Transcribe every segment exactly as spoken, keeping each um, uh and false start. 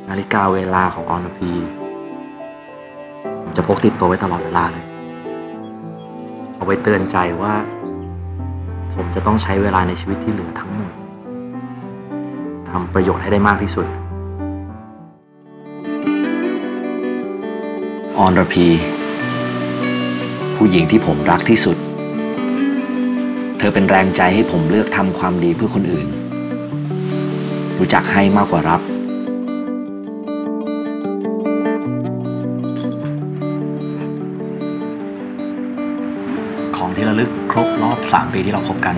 นาฬิกาเวลาของออนพีผมจะพกติดตัวไว้ตลอดเวลาเลยเอาไว้เตือนใจว่าผมจะต้องใช้เวลาในชีวิตที่เหลือทั้งหมดทำประโยชน์ให้ได้มากที่สุดออนพีผู้หญิงที่ผมรักที่สุดเธอเป็นแรงใจให้ผมเลือกทำความดีเพื่อคนอื่นรู้จักให้มากกว่ารับของที่ระลึกครบรอบสามปีที่เราคบกัน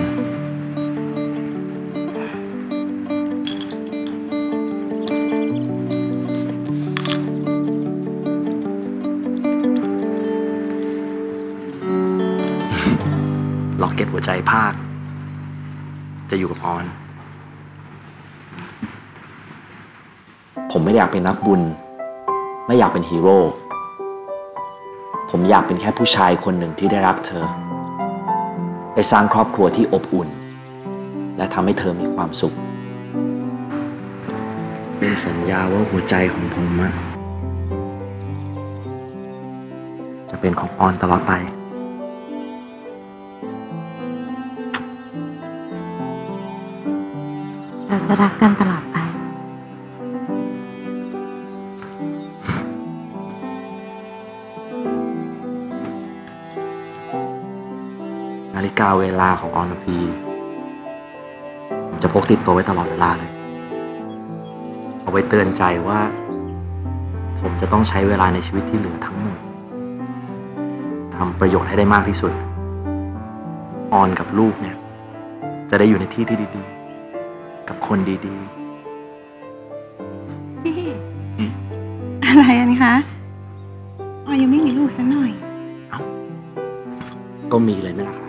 ล็อกเก็ตหัวใจภาคจะอยู่กับออนผมไม่อยากเป็นนักบุญไม่อยากเป็นฮีโร่ผมอยากเป็นแค่ผู้ชายคนหนึ่งที่ได้รักเธอได้สร้างครอบครัวที่อบอุ่นและทำให้เธอมีความสุขเป็นสัญญาว่าหัวใจของผมอะจะเป็นของออนตลอดไปเราจะรักกันตลอดไปนาฬิกาเวลาของออนพีผมจะพกติดตัวไว้ตลอดเวลาเลยเอาไว้เตือนใจว่าผมจะต้องใช้เวลาในชีวิตที่เหลือทั้งหมดทำประโยชน์ให้ได้มากที่สุดออนกับลูกเนี่ยจะได้อยู่ในที่ที่ดีๆกับคนดีๆพี่อะไรอันนี้คะออนยังไม่มีลูกสักหน่อยก็มีเลยไหมล่ะครับ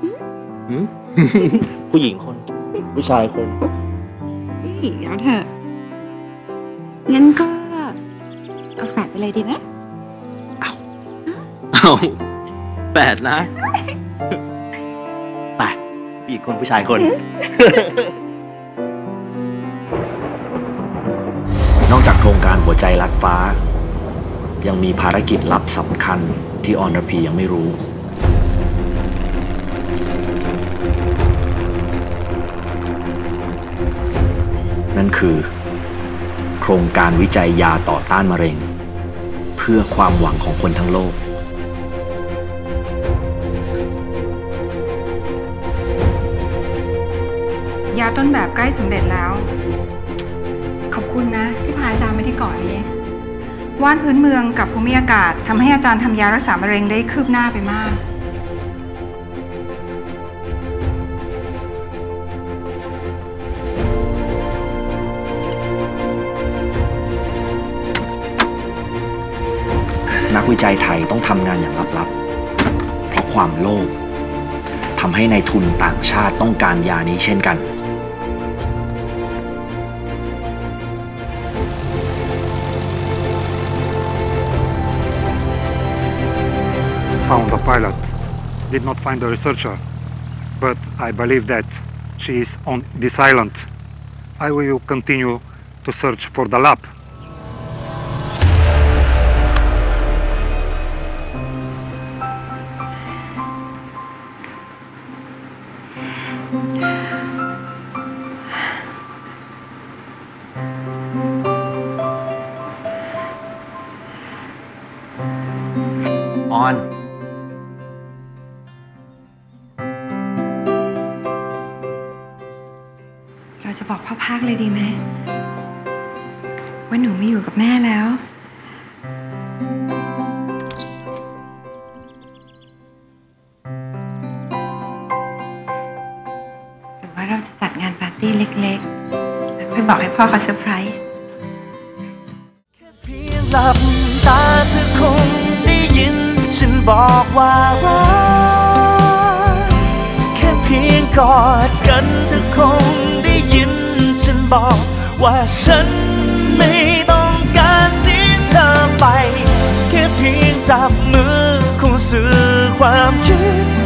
ผู้หญิงคนผู้ชายคนพี่เดี๋ยวเถอะงั้นก็เอาแฝดไปเลยดีไหมเอาเอาแฝดนะไปผู้หญิงคนผู้ชายคนนอกจากโครงการหัวใจลัดฟ้ายังมีภารกิจลับสำคัญที่ออนพียังไม่รู้นั่นคือโครงการวิจัยยาต่อต้านมะเร็งเพื่อความหวังของคนทั้งโลกยาต้นแบบใกล้สำเร็จแล้วขอบคุณนะที่พาอาจารย์มาที่เกาะนี้ว่านพื้นเมืองกับภูมิอากาศทำให้อาจารย์ทำยารักษามะเร็งได้คืบหน้าไปมากนักวิจัยไทยต้องทำงานอย่างลับๆเพราะความโลภทำให้นายทุนต่างชาติต้องการยานี้เช่นกัน Found the pilot. Did not find the researcher, but I believe that she is on this island. I will continue to search for the lab. On เราจะบอกพ่อภาคเลยดีไหมว่าหนูไม่อยู่กับแม่แล้วหรือว่าเราจะจัดงานปาร์ตี้เล็กๆแล้วไปบอกให้พ่อเขาเซอร์ไพรส์แค่เพียงหลับตาเธอคงได้ยินฉันบอกว่ารักแค่เพียงกอดกันเธอคงได้ยินฉันบอกว่าฉันไม่ต้องการเสียเธอไปแค่เพียงจับมือคงสื่อความคิด